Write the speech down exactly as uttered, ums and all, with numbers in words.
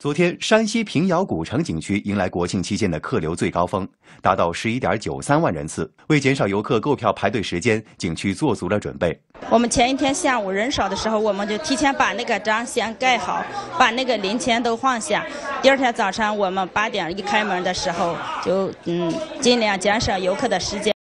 昨天，山西平遥古城景区迎来国庆期间的客流最高峰，达到十一点九三万人次。为减少游客购票排队时间，景区做足了准备。 我们前一天下午人少的时候，我们就提前把那个章先盖好，把那个零钱都放下。第二天早上我们八点一开门的时候，就嗯尽量减少游客的时间。